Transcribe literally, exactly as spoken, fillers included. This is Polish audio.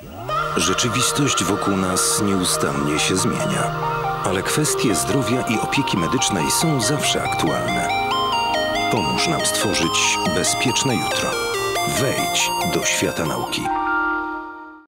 Rzeczywistość wokół nas nieustannie się zmienia, ale kwestie zdrowia i opieki medycznej są zawsze aktualne. Pomóż nam stworzyć bezpieczne jutro. Wejdź do świata nauki.